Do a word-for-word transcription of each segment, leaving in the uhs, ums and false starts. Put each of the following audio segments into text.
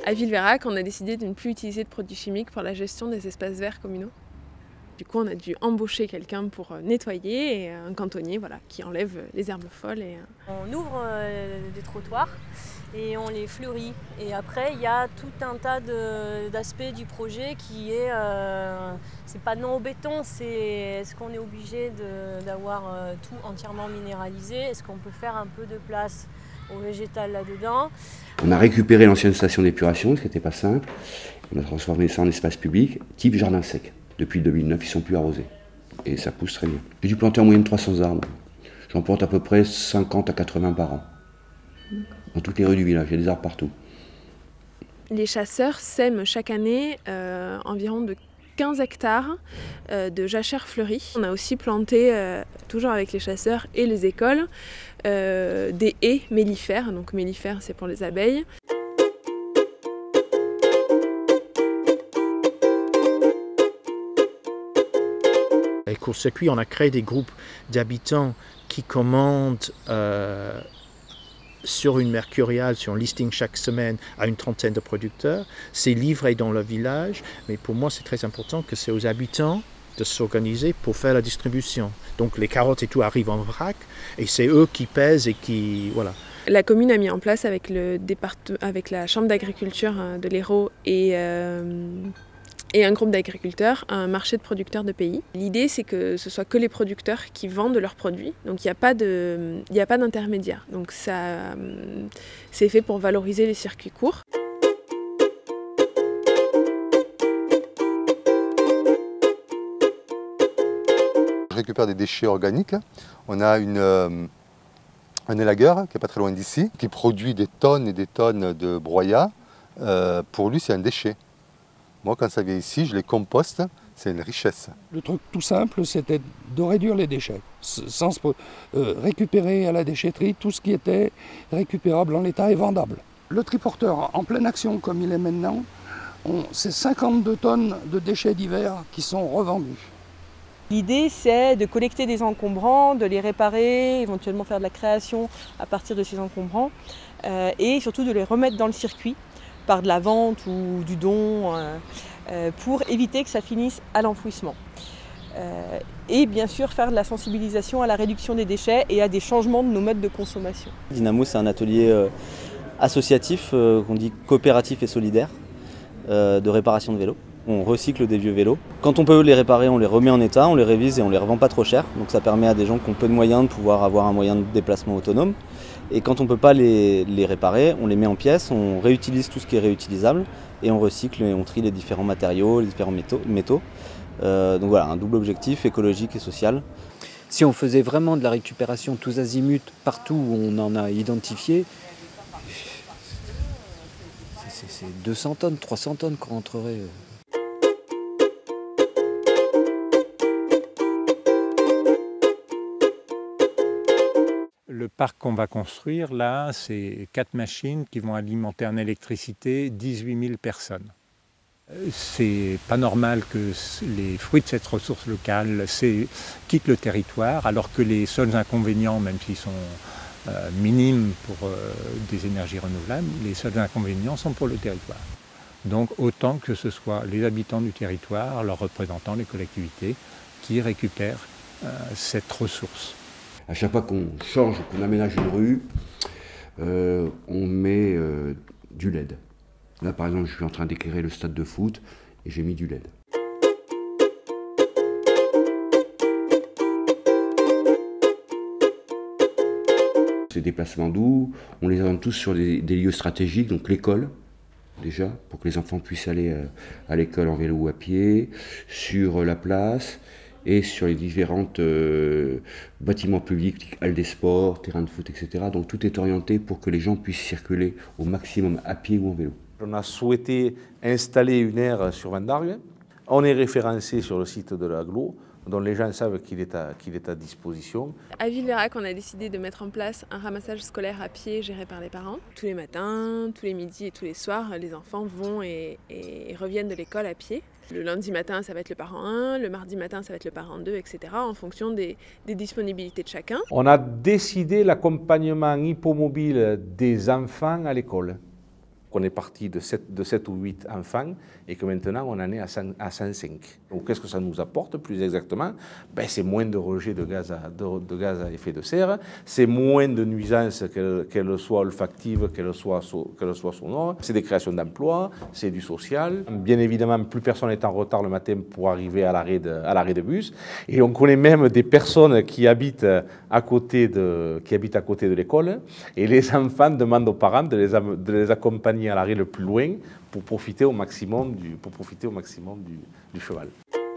À Villeveyrac, on a décidé de ne plus utiliser de produits chimiques pour la gestion des espaces verts communaux. Du coup, on a dû embaucher quelqu'un pour nettoyer, et un cantonnier voilà, qui enlève les herbes folles. Et... On ouvre euh, des trottoirs et on les fleurit. Et après, il y a tout un tas d'aspects du projet qui est, euh, c'est pas non au béton, c'est est-ce qu'on est obligé d'avoir euh, tout entièrement minéralisé? Est-ce qu'on peut faire un peu de place au végétal là-dedans? On a récupéré l'ancienne station d'épuration, ce qui n'était pas simple. On a transformé ça en espace public, type jardin sec. Depuis deux mille neuf, ils ne sont plus arrosés. Et ça pousse très bien. J'ai dû planter en moyenne trois cents arbres. J'en plante à peu près cinquante à quatre-vingts par an. Dans toutes les rues du village, il y a des arbres partout. Les chasseurs sèment chaque année euh, environ de quinze hectares euh, de jachères fleuries. On a aussi planté, euh, toujours avec les chasseurs et les écoles, euh, des haies mellifères. Donc mellifères, c'est pour les abeilles. Avec Court-Circuit, on a créé des groupes d'habitants qui commandent euh, sur une mercuriale, sur un listing chaque semaine à une trentaine de producteurs. C'est livré dans le village, mais pour moi c'est très important que c'est aux habitants de s'organiser pour faire la distribution. Donc les carottes et tout arrivent en vrac et c'est eux qui pèsent et qui... voilà. La commune a mis en place avec, le département, avec la chambre d'agriculture de l'Hérault et... Euh, et un groupe d'agriculteurs, un marché de producteurs de pays. L'idée, c'est que ce soit que les producteurs qui vendent leurs produits, donc il n'y a pas de, il n'y a pas d'intermédiaire. Donc ça, c'est fait pour valoriser les circuits courts. Je récupère des déchets organiques. On a une, euh, un élagueur qui n'est pas très loin d'ici, qui produit des tonnes et des tonnes de broyat. Euh, pour lui, c'est un déchet. Moi, quand ça vient ici, je les composte, c'est une richesse. Le truc tout simple, c'était de réduire les déchets, sans euh, récupérer à la déchetterie tout ce qui était récupérable en l'état et vendable. Le triporteur, en pleine action comme il est maintenant, c'est cinquante-deux tonnes de déchets divers qui sont revendus. L'idée, c'est de collecter des encombrants, de les réparer, éventuellement faire de la création à partir de ces encombrants, euh, et surtout de les remettre dans le circuit, par de la vente ou du don, euh, euh, pour éviter que ça finisse à l'enfouissement. Euh, et bien sûr faire de la sensibilisation à la réduction des déchets et à des changements de nos modes de consommation. Dynamo, c'est un atelier euh, associatif, euh, qu'on dit coopératif et solidaire, euh, de réparation de vélos. On recycle des vieux vélos. Quand on peut les réparer, on les remet en état, on les révise et on les revend pas trop cher. Donc ça permet à des gens qui ont peu de moyens de pouvoir avoir un moyen de déplacement autonome. Et quand on ne peut pas les, les réparer, on les met en pièces, on réutilise tout ce qui est réutilisable et on recycle et on trie les différents matériaux, les différents métaux. métaux. Euh, donc voilà, un double objectif, écologique et social. Si on faisait vraiment de la récupération tous azimuts, partout où on en a identifié, c'est deux cents tonnes, trois cents tonnes qu'on rentrerait. Le parc qu'on va construire, là, c'est quatre machines qui vont alimenter en électricité dix-huit mille personnes. C'est pas normal que les fruits de cette ressource locale quittent le territoire, alors que les seuls inconvénients, même s'ils sont euh, minimes pour euh, des énergies renouvelables, les seuls inconvénients sont pour le territoire. Donc autant que ce soit les habitants du territoire, leurs représentants, les collectivités, qui récupèrent euh, cette ressource. À chaque fois qu'on change, qu'on aménage une rue, euh, on met euh, du L E D. Là, par exemple, je suis en train d'éclairer le stade de foot et j'ai mis du L E D. Ces déplacements doux, on les oriente tous sur des, des lieux stratégiques, donc l'école, déjà, pour que les enfants puissent aller euh, à l'école en vélo ou à pied, sur la place, et sur les différents euh, bâtiments publics, halles des sports, terrains de foot, et cetera. Donc tout est orienté pour que les gens puissent circuler au maximum à pied ou en vélo. On a souhaité installer une aire sur Vendargue. On est référencé sur le site de l'agglo, dont les gens savent qu'il est, qu'il est à disposition. À Villeveyrac, on a décidé de mettre en place un ramassage scolaire à pied géré par les parents. Tous les matins, tous les midis et tous les soirs, les enfants vont et, et reviennent de l'école à pied. Le lundi matin, ça va être le parent un, le mardi matin, ça va être le parent deux, et cetera, en fonction des, des disponibilités de chacun. On a décidé l'accompagnement hippomobile des enfants à l'école. qu'on est parti de sept ou huit enfants et que maintenant on en est à, cent, à cent cinq. Donc qu'est-ce que ça nous apporte plus exactement? Ben, c'est moins de rejets de gaz à, de, de gaz à effet de serre, c'est moins de nuisances, qu'elles qu'elles soient olfactives, qu'elles soient, qu'elles soient sonores, c'est des créations d'emplois, c'est du social. Bien évidemment, plus personne n'est en retard le matin pour arriver à l'arrêt de, à l'arrêt de bus. Et on connaît même des personnes qui habitent à côté de, qui habitent à côté de l'école et les enfants demandent aux parents de les, de les accompagner à l'arrêt le plus loin pour profiter au maximum du, pour profiter au maximum du, du cheval.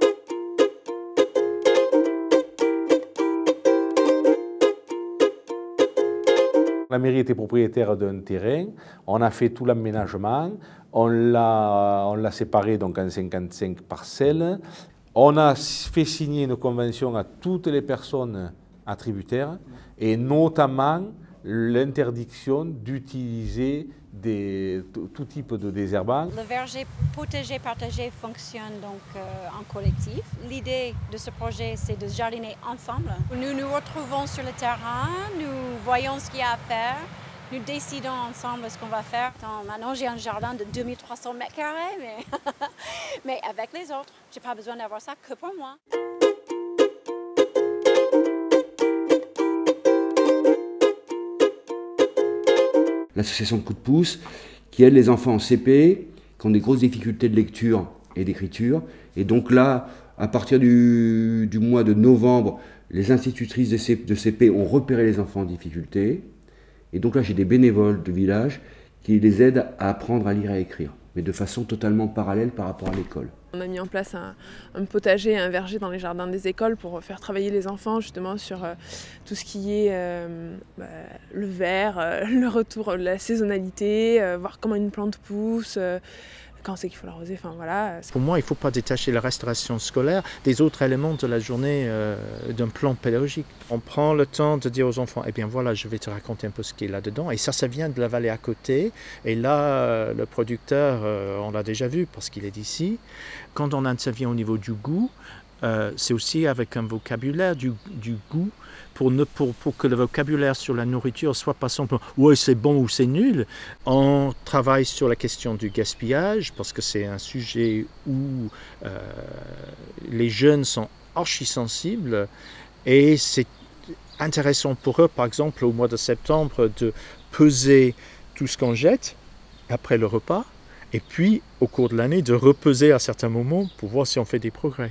La mairie était propriétaire d'un terrain, on a fait tout l'aménagement, on l'a séparé donc en cinquante-cinq parcelles, on a fait signer une convention à toutes les personnes attributaires et notamment l'interdiction d'utiliser tout type de désherbant. Le verger potager partagé fonctionne donc euh, en collectif. L'idée de ce projet, c'est de jardiner ensemble. Nous nous retrouvons sur le terrain, nous voyons ce qu'il y a à faire, nous décidons ensemble ce qu'on va faire. Attends, maintenant, j'ai un jardin de deux mille trois cents mètres carrés, mais, mais avec les autres. Je n'ai pas besoin d'avoir ça que pour moi. L'association de Coup de pouce qui aide les enfants en C P qui ont des grosses difficultés de lecture et d'écriture. Et donc là, à partir du, du mois de novembre, les institutrices de C P ont repéré les enfants en difficulté. Et donc là, j'ai des bénévoles de village qui les aident à apprendre à lire et à écrire, mais de façon totalement parallèle par rapport à l'école. On a mis en place un, un potager et un verger dans les jardins des écoles pour faire travailler les enfants justement sur euh, tout ce qui est euh, bah, le vert, euh, le retour, la saisonnalité, euh, voir comment une plante pousse, euh, quand c'est qu'il faut l'arroser, enfin voilà. Pour moi, il ne faut pas détacher la restauration scolaire des autres éléments de la journée euh, d'un plan pédagogique. On prend le temps de dire aux enfants, eh bien voilà, je vais te raconter un peu ce qui est là-dedans. Et ça, ça vient de la vallée à côté. Et là, euh, le producteur, euh, on l'a déjà vu parce qu'il est d'ici. Quand on intervient au niveau du goût, euh, c'est aussi avec un vocabulaire du, du goût pour, ne, pour, pour que le vocabulaire sur la nourriture soit pas simplement « ouais, c'est bon » ou « c'est nul ». On travaille sur la question du gaspillage parce que c'est un sujet où euh, les jeunes sont archi-sensibles et c'est intéressant pour eux, par exemple, au mois de septembre, de peser tout ce qu'on jette après le repas et puis, au cours de l'année, de repeser à certains moments pour voir si on fait des progrès.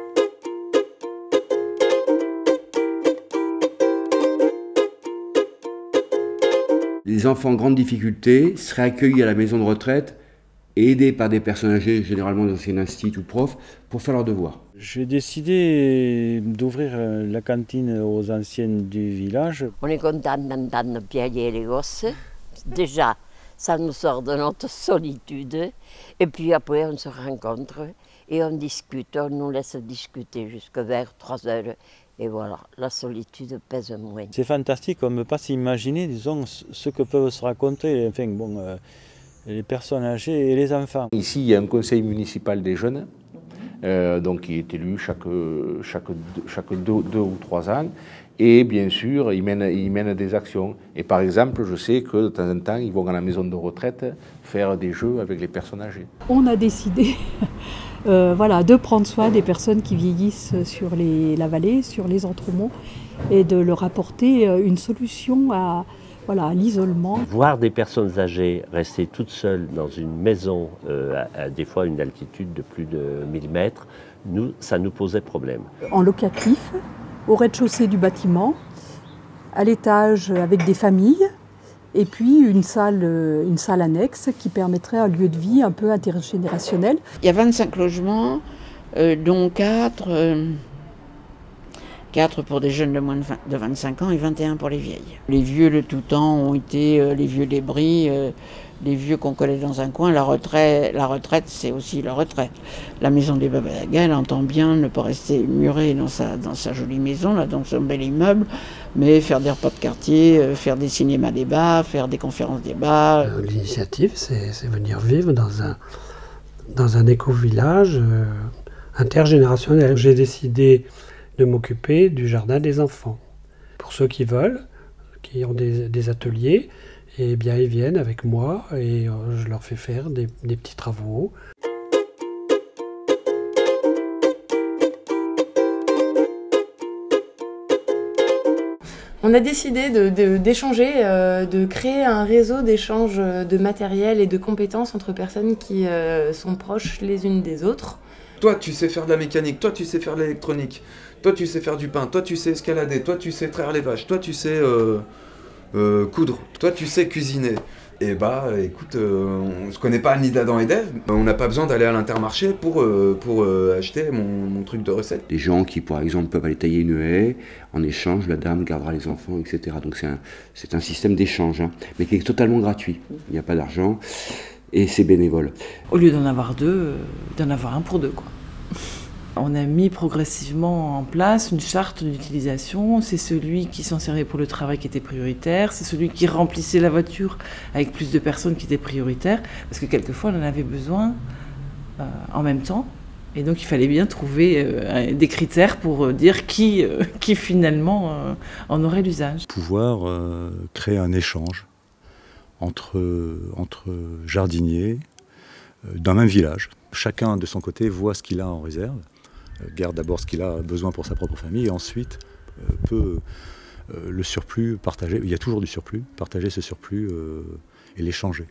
Les enfants en grande difficulté seraient accueillis à la maison de retraite et aidés par des personnes âgées, généralement des anciens instituts ou profs, pour faire leurs devoirs. J'ai décidé d'ouvrir la cantine aux anciennes du village. On est content d'entendre piailler les gosses. Déjà, ça nous sort de notre solitude. Et puis après, on se rencontre et on discute. On nous laisse discuter jusqu'à vers trois heures. Et voilà, la solitude pèse moins. C'est fantastique, on ne peut pas s'imaginer, disons, ce que peuvent se raconter enfin, bon, euh, les personnes âgées et les enfants. Ici, il y a un conseil municipal des jeunes, euh, donc qui est élu chaque, chaque, chaque deux, deux ou trois ans. Et bien sûr, ils mènent, ils mènent des actions. Et par exemple, je sais que de temps en temps, ils vont à la maison de retraite faire des jeux avec les personnes âgées. On a décidé euh, voilà, de prendre soin des personnes qui vieillissent sur les, la vallée, sur les Entremonts, et de leur apporter une solution à, voilà, à l'isolement. Voir des personnes âgées rester toutes seules dans une maison, euh, à, à des fois une altitude de plus de mille mètres, nous, ça nous posait problème. En locatif, au rez-de-chaussée du bâtiment, à l'étage avec des familles, et puis une salle, une salle annexe qui permettrait un lieu de vie un peu intergénérationnel. Il y a vingt-cinq logements, euh, dont quatre, euh, quatre pour des jeunes de moins de, vingt, de vingt-cinq ans et vingt et un pour les vieilles. Les vieux de tout temps ont été euh, les vieux débris, euh, les vieux qu'on collait dans un coin. La retraite, la retraite c'est aussi la retraite. La maison des Babalaga, elle entend bien ne pas rester murée dans sa, dans sa jolie maison, là, dans son bel immeuble, mais faire des repas de quartier, faire des cinémas-débats, faire des conférences-débats. L'initiative, c'est venir vivre dans un, dans un éco-village euh, intergénérationnel. J'ai décidé de m'occuper du jardin des enfants. Pour ceux qui veulent, qui ont des, des ateliers, Et bien ils viennent avec moi et je leur fais faire des, des petits travaux. On a décidé d'échanger, de, de, de créer un réseau d'échange de matériel et de compétences entre personnes qui euh, sont proches les unes des autres. Toi, tu sais faire de la mécanique, toi, tu sais faire de l'électronique, toi, tu sais faire du pain, toi, tu sais escalader, toi, tu sais traire les vaches, toi, tu sais euh, euh, coudre, toi, tu sais cuisiner. Et bah, écoute, euh, on se connaît pas ni d'Adam et d'Ève, on n'a pas besoin d'aller à l'Intermarché pour, euh, pour euh, acheter mon, mon truc de recette. Des gens qui, par exemple, peuvent aller tailler une haie, en échange, la dame gardera les enfants, et cetera. Donc c'est un, c'est un système d'échange, hein, mais qui est totalement gratuit. Il n'y a pas d'argent et c'est bénévole. Au lieu d'en avoir deux, euh, d'en avoir un pour deux, quoi. On a mis progressivement en place une charte d'utilisation. C'est celui qui s'en servait pour le travail qui était prioritaire. C'est celui qui remplissait la voiture avec plus de personnes qui étaient prioritaires. Parce que quelquefois, on en avait besoin euh, en même temps. Et donc, il fallait bien trouver euh, des critères pour dire qui, euh, qui finalement euh, en aurait l'usage. Pouvoir euh, créer un échange entre, entre jardiniers euh, d'un même village. Chacun de son côté voit ce qu'il a en réserve, euh, garde d'abord ce qu'il a besoin pour sa propre famille et ensuite euh, peut euh, le surplus partager, il y a toujours du surplus, partager ce surplus euh, et l'échanger.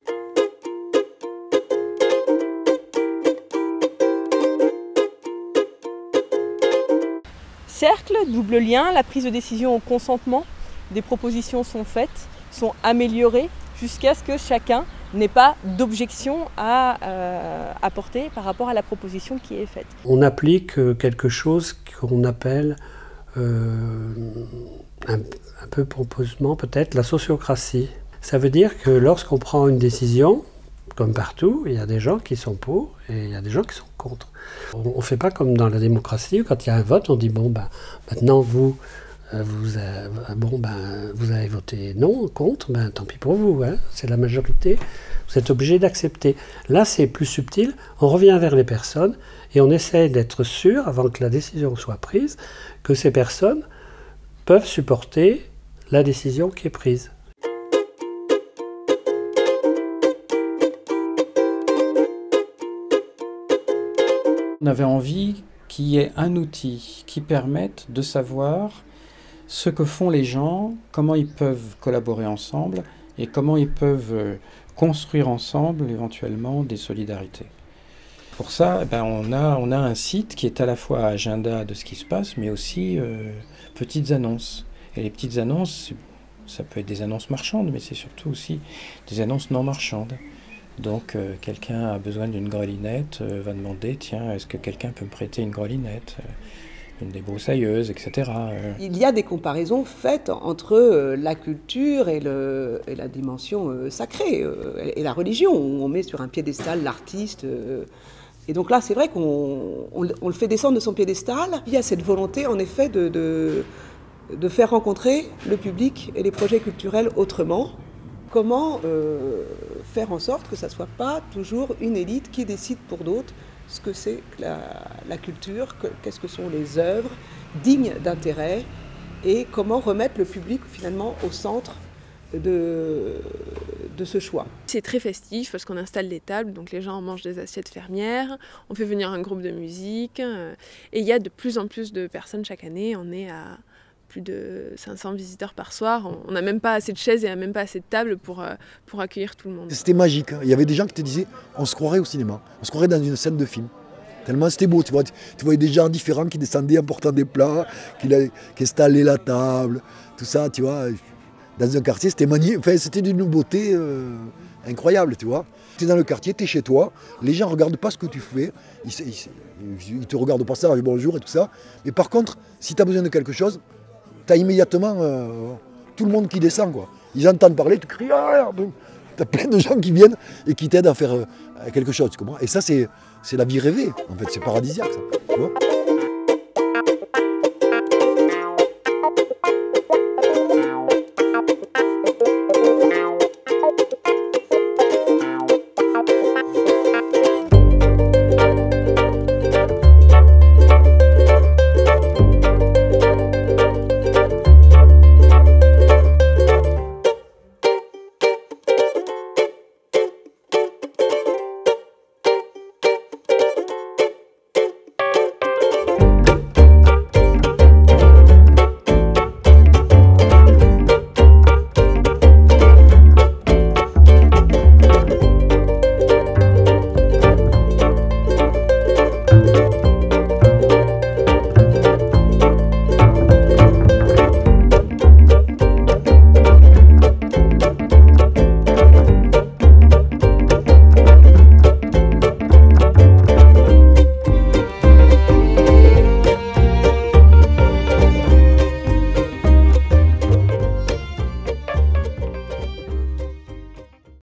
Cercle, double lien, la prise de décision au consentement, des propositions sont faites, sont améliorées jusqu'à ce que chacun n'ait pas d'objection à euh, apporter par rapport à la proposition qui est faite. On applique quelque chose qu'on appelle, euh, un, un peu pompeusement peut-être, la sociocratie. Ça veut dire que lorsqu'on prend une décision, comme partout, il y a des gens qui sont pour et il y a des gens qui sont contre. On ne fait pas comme dans la démocratie où quand il y a un vote, on dit bon ben maintenant vous Vous avez, bon, ben, vous avez voté non, contre, ben, tant pis pour vous, hein, c'est la majorité, vous êtes obligé d'accepter. Là, c'est plus subtil, on revient vers les personnes et on essaie d'être sûr, avant que la décision soit prise, que ces personnes peuvent supporter la décision qui est prise. On avait envie qu'il y ait un outil qui permette de savoir ce que font les gens, comment ils peuvent collaborer ensemble et comment ils peuvent construire ensemble éventuellement des solidarités. Pour ça, eh ben, on a, on a un site qui est à la fois agenda de ce qui se passe, mais aussi euh, petites annonces. Et les petites annonces, ça peut être des annonces marchandes, mais c'est surtout aussi des annonces non marchandes. Donc euh, quelqu'un a besoin d'une grelinette, euh, va demander, tiens, est-ce que quelqu'un peut me prêter une grelinette ? Une débroussailleuse, et cetera. Il y a des comparaisons faites entre la culture et, le, et la dimension sacrée, et la religion. On met sur un piédestal l'artiste. Et donc là, c'est vrai qu'on on, on le fait descendre de son piédestal. Il y a cette volonté, en effet, de, de, de faire rencontrer le public et les projets culturels autrement. Comment euh, faire en sorte que ça ne soit pas toujours une élite qui décide pour d'autres ce que c'est la, la culture, qu'est-ce que sont les œuvres dignes d'intérêt et comment remettre le public finalement au centre de, de ce choix. C'est très festif parce qu'on installe des tables, donc les gens mangent des assiettes fermières, on fait venir un groupe de musique et il y a de plus en plus de personnes chaque année, on est à plus de cinq cents visiteurs par soir, on n'a même pas assez de chaises et même pas assez de tables pour, pour accueillir tout le monde. C'était magique, il y avait des gens qui te disaient on se croirait au cinéma, on se croirait dans une scène de film. Tellement c'était beau, tu vois, tu voyais des gens différents qui descendaient en portant des plats, qui, qui installaient la table, tout ça, tu vois. Dans un quartier, c'était magnifique, enfin, c'était d'une beauté euh, incroyable, tu vois. Tu es dans le quartier, tu es chez toi, les gens ne regardent pas ce que tu fais, ils, ils, ils te regardent pas ça, bonjour et tout ça. Mais par contre, si tu as besoin de quelque chose, tu as immédiatement euh, tout le monde qui descend, quoi. Ils entendent parler, tu cries, ah, tu as plein de gens qui viennent et qui t'aident à faire euh, quelque chose, tu comprends. Et ça, c'est la vie rêvée, en fait, c'est paradisiaque, ça, tu vois.